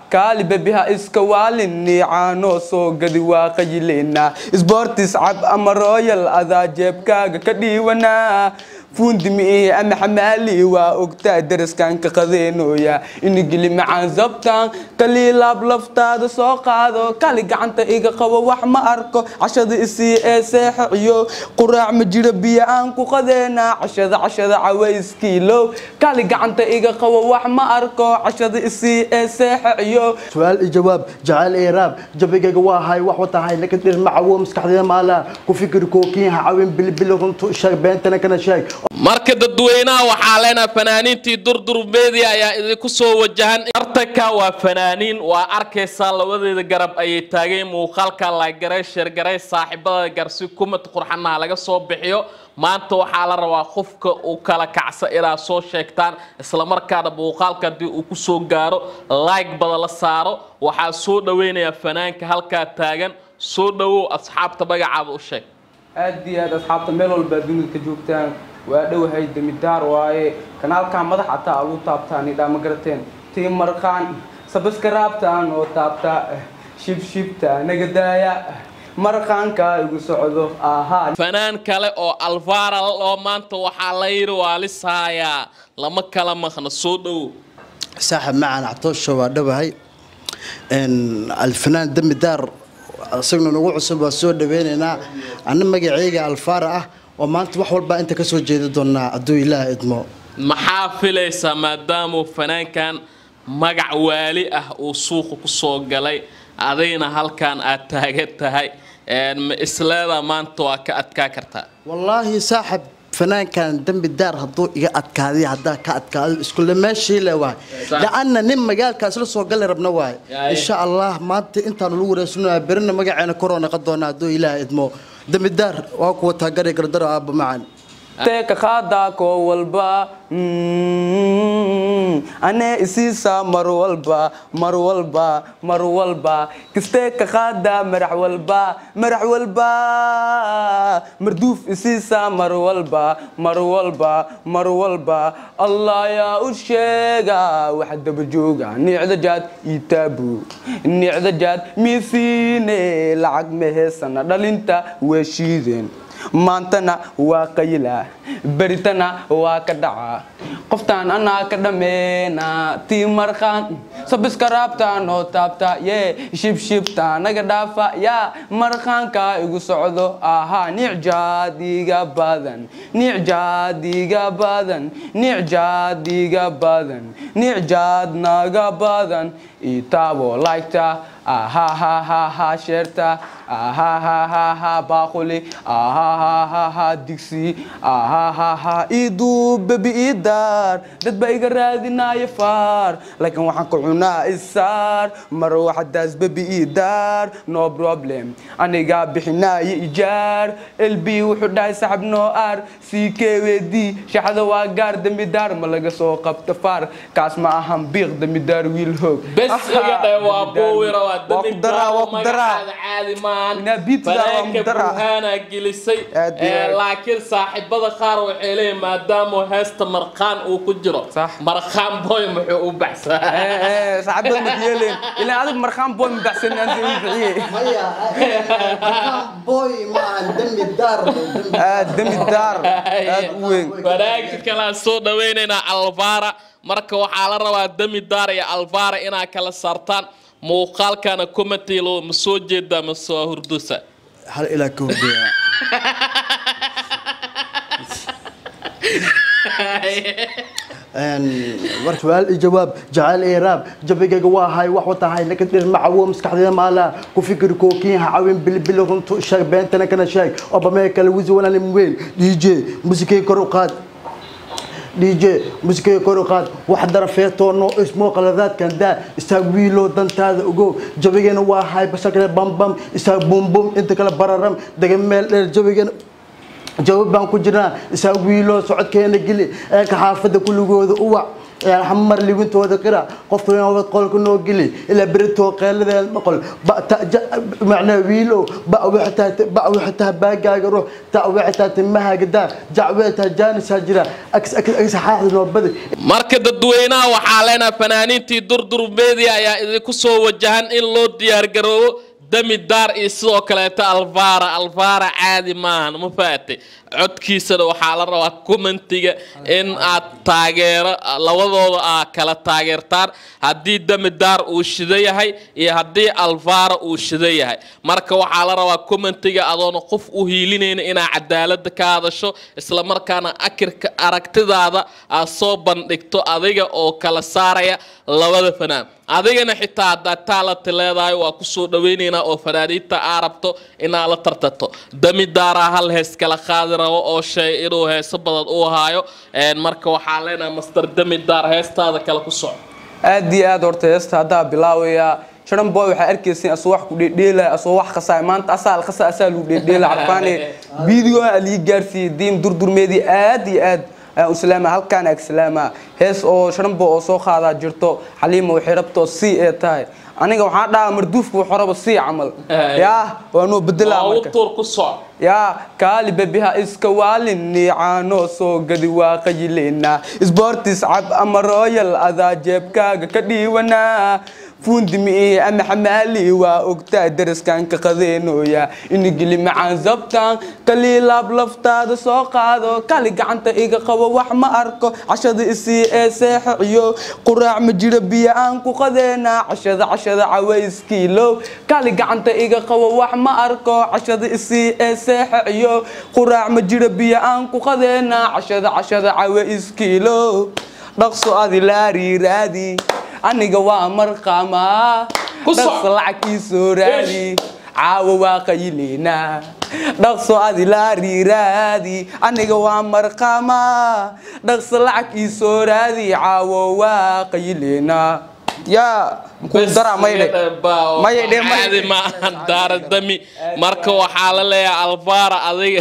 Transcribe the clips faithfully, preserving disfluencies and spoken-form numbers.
كالي ببيها إسكواليني عانو سو قدي واقيلينا سبورتس عب أما رويال أذا جيبكا كديوانا فوندمي أما حمالي وأكتا درس كان كقذينو يا إني قلي معان زبطان كالي لاب لفتا سوق هذا كالي قعنتا إيقا قوى وحما أركو عشاد إسي إي سيحيو قراع مجربية أنكو قذينا عشاد عشاد عويس كيلو كالي قعنتا إيقا قوى وحما أركو عشاد إسي إي سيحيو سؤال الجواب جعل إيراب جبقى قواهاي وحوطا هاي لكن دير معوو مسكحدين مالا كوفكر كوكينها عاوين بلبلو رنتو الشاك بينتنا كنا شاك marka dadweynaha waxa leena fanaaniintii durdur media ayaa idinku soo wajahan artaka waa fanaaniin waa arkaysa labadeeda garab ay taagay muuqaalka la garay shir garay saaxiibada garsi kuma qurxanaha laga soo bixiyo maanta waxa la rabaa qofka uu kala kacsa ila soo sheegtaan isla markaana muuqaalka hadii uu ku soo gaaro like bada la saaro waxa soo dhaweynaya fanaanka halka taagan soo dhawo asxaabta magacaada u sheeg aad iyo aad asxaabta meel walba dunida ka joogtaan وأدو هاي دمدار واي كنال كان مدح عطا ألو تابتاني دا مقرتين تيم مرقان سبسكرابتان و تابتا شيب شيبتا نقدايا مرقان كا يقول سعودو آها فنان كالي أو الفارا لو مانتو وحالير والسايا لما كلام مخنا صودو ساحب معنا عطوش وأدو هاي إن الفنان دمدار صغنا نقول عصب وسود بيننا أنا مقعيقة الفارا ومانت wax walba inta ka soo jeedo doona aduu ilaahay idmo maxaa filaysa maadaama fanaankan magac waali ah oo suuq ku soo galay adayna halkan aad taagan tahay een islaada maanta waa ka adkaa kartaa wallahi saaxib fanaankan dambi daar haduu iga adkaaday hada ka adkaado isku leemeeshii la waay laana nin magaalkaas la soo galay rabna waay insha Allah maanta intaan lagu wareysanayo birna magaceena corona qadoona aduu ilaahay idmo دمدار واكو تاغري قردر اب معن تيك خادا كو والبا انا اسيسا مرولبا مرولبا مرولبا كستيك خادا مرح والبا مرح والبا مردوف اسيسا مرولبا مرولبا مرولبا الله يا وشيغا واحد بجوغا نيعد جاد يتابو نيعد جاد ميسيني لعق مهسنا دلينتا وشيدين maantana waa qayla baritana waa ka dhaca qoftaan ana ka dhameena tii marqaan sabskraabtaan oo taabta yee shib shibta naga dhaafa ya marqaanka igu socdo aha nicjaadiga badan nicjaadiga badan nicjaadiga badan nicjaad naga badan itaabo laykta aha ha ha ha sherta aha ha ha ha baaquli aha ha ha ha diksi aha ha ha idu baby idar dad ba iga raadinaya far laakiin waxaan ku cunaa isaar mar waxdaas baby idar no problem aniga bixinaya ijaar lb wuxuu dhahay saxab no ar ckvd shaxda waa gaar dambi dar ma laga soo qabta far kaas ma ahan biiq dambi dar wiil hoog bas iga dhay waa boowira waa dambi dar waa dar caadi maan نبيت لا مدرع أنا جلسي لكن صاحب هذا خار وحيله ما دام هست مرقان وكجرة مرقان بوي محو بحث إيه صاحب مديالين إلا هذا مرقان بوي بحث أنت بعيه هيا مرقان بوي مع دم الدار دم الدار وين فراك كلا صودا ويننا الفارا مركا وحال روا دم الدار يا الفارا إنا كلا سرطان muuqaalkana commentary loo ma soo jeedaa ma soo hurdusa hal ila ka hurdiya ان ورسوال الجواب جعل إيراب جبقى قواهاي وحوطا هاي لكن دير معوو مسكحدين مالا كوفكر كوكينها عاوين بلبلو رنتو الشاك بينتنا كنا شاك وبما يكالوزي ولا نمويل دي جي موسيقى كروقات دي جي موسيقى كروقات واحد رفيتو انه اسمه قلادات كان دا استاويلو دنت هذا اوغو جبيغنا وا هاي بشكل بام بام استا بوم بوم انت كلا بررم دغمل جبيغنا جواب بان كجرا استاويلو سعودكينا غلي اك حافده كلغوده اوع يعني حمر لي وانت وذا قرا قف لنا وقت قولك انه قلي الى بريتو قال ذا المقل معنى ويلو باو حتى باو حتى باقا روح تاو حتى تمها قدام جعوتها جانس هجره اكس اكس حاحد نوبدي marka dadweynaha waxa leena fanaaniintii durdur media ayaa idinku soo wajahan in loo diyaar garoobo dami daar iyo sidoo kale ta alvara alvara caadi maahan ma faatay codkiisana waxa la rabaa commentiga in aad taageero labadooda ah kala taageertaan hadii dami daar uu shidayahay iyo hadii alvara uu shidayahay marka waxa la rabaa commentiga adoon qof u hiilinayna ina cadaalad ka hadasho isla markaana akirka aragtidaada aad soo bandhigto adiga oo kala saaraya labada fanaan adigana xitaa datalat leedahay waa ku soo dhaweynayna oo fanaaniinta arabto ina la tartato dami daara hal hees kala qaadanayo oo shay inuu heeso badan u haayo een marka waxa leena master dami daar heestada kala ku soo aad iyo aad horta heesta hadaa bilaawaya sharan boy waxa arkaysan asoo wax ku dheedheela asoo wax qasaay maanta asaal qasa asaal u dheedheela arfaane video ali gaarsi diim durdurmeedii aad iyo aad uslaama halkaan islaama hees oo sharanbo oo soo qaada jirto xaliimo waxay rabto si ee tahay aniga waxaan dhahaa marduufku xoraba si camal yaa waanu bedela marka tur ku soo yaa kaali babiha iska waalini caano soo gadi waa qayleena sportis cab ama royal ada jeebkaaga ka dhiiwana فوندمي أنا حمالي وأقطع درس كان كقذينويا إني قلي معان زبطان كلي لاب لفتاد سوقادو كالي قعنت إيقا قوى وحما أركو عشاد إسي إيسيح عيو قراع مجربي عنكو قذينا عشاد عشاد عويس كيلو كالي قعنت إيقا قوى وحما أركو عشاد إسي إيسيح عيو قراع مجربي عنكو قذينا عشاد عشاد عويس كيلو نقصو هذه لاري رادي aniga waa marqama dhaqso lacagii soo raadi caawa waa qayleena dhaqso adi la riiraadi aniga waa marqama dhaqso lacagii soo raadi caawa waa qayleena ya ku dara mayde mayde mayde ma dar dami marka waxa la leeyahay alvara adiga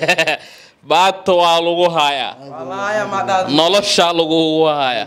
baato waa lagu haya walaaya ma dhaad nolosha lagu haya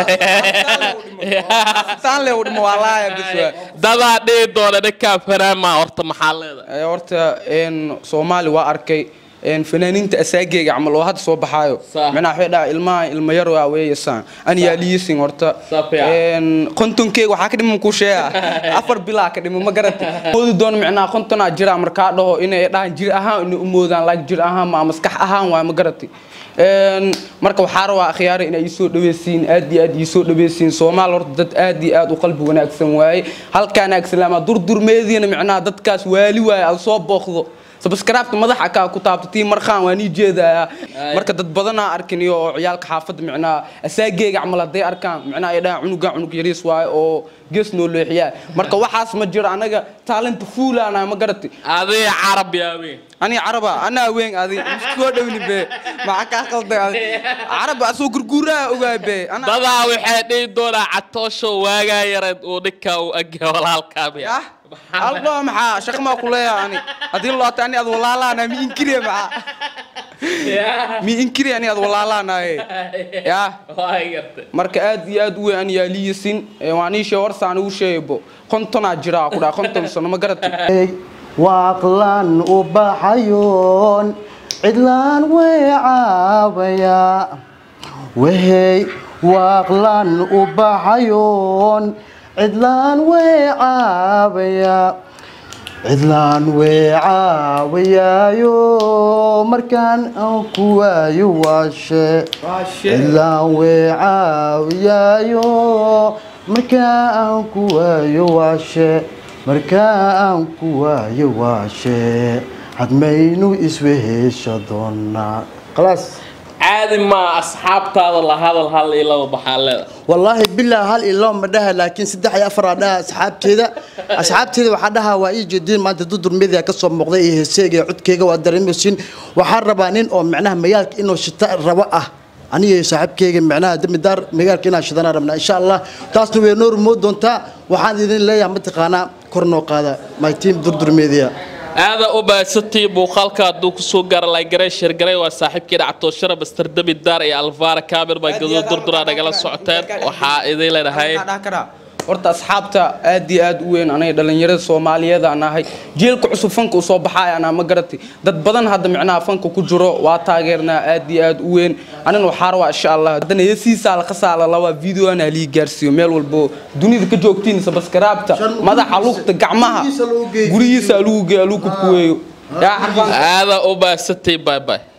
tan le wadmo walaaya biswa dada dheedoona dadka faraama horta maxaa leedahay horta in Soomaali waa arkay in fanaaniinta asaageega amal oo had soo baxaayo macna waxa dhaca ilmaha ilma yar waa weeysan an yaaliisin horta in qontonkeega waxa ka dhiman ku sheeya afar bilaa ka dhiman ma garatay moodi doon macna qontona jira marka dhaho inay dhahan jir ahaan in u moodaan laag jir ahaan ma maskax ahaan waa ma garatay een marka waxa rawaa akhyaar in ay soo dhaweeysiin aad iyo aad soo dhaweeysiin Soomaal horta dad aad iyo aad u qalbi wanaagsan waay halkaan islaama durdurmeedina macna dadkaas waali waay al soo booqdo subscribe madaxa ka ku taabtay marxaan waani jeedaa marka dad badan arkin iyo ciyaalka xaafada macna asaageega amal haday arkaan macna ay dhaa cunuga cunug yariis waay oo gees noo leexiyaa marka waxaas ma jiro anaga talent fuulana ma garatay adii arab yaaween ani araba ana ween adii isku dhawni be ma ka qalday araba soo gurguura ogaa be ana dada waxay dhii doona catoosho waaga yareed oo dhika u agga walaalka be الله محا شق ما كلها يعني هذه الله تاني هذا والله لا أنا مي إنكري معا مي إنكري يعني هذا والله لا أنا يا مركز ياد وين ياليسين واني شوار سانو شيبو كنتنا جرا كذا كنتم سنو ما قرأت وعقلان وبحيون عدلان وعابيا وهي وعقلان وبحيون عدلان وعابيا عدلان وعابيا يو مركان أكوا يواشي عدلان وعابيا يو مركان أكوا يواشي مركان أكوا يواشي عدمينو إسويه شدونا خلاص عادي ما أصحاب هذا هذا الحل إلا وبحاله والله بالله هل إلا ما ده لكن سدح يا فرادة أصحاب كذا أصحاب كذا وحدها وإيج جديد ما تدور الميديا كسر مقضيه السيج عد كيجا وادرين مسين وحربانين أو معناه ميالك إنه شتاء الرواء أني صاحب كيجا معناه دم الدار ميالك إنه شدنا ربنا إن شاء الله تصلوا نور مود أنت وحادين الله يا متقانا كورنو قادا ما يتم دور الميديا هذا أوباسطي بوخالك دوك سوغر لا غري شرغري وا صاحبكي دعتو شرب استردب الدار يا الفار كابر با غدو دردرا دغلا سوعتين waxa idin leedahay horta asxaabta aad iyo aad u weyn anay dhalinyarada Soomaaliyeed aan ahay jeelka cusub fanka u soo baxay ana ma garatay dad badan hadda micnaha fanka ku jiro waa taageernaa aad iyo aad u weyn anana waxa rabaa insha Allah hadana yasiisa la qasaala laba video ana li gaarsiyo meel walbo dunida ka joogtiin subscribe-ta madaxa lugta gacmaha gurigiisa lagu geeyo lagu ku weeyo هذا أوباسطي باي باي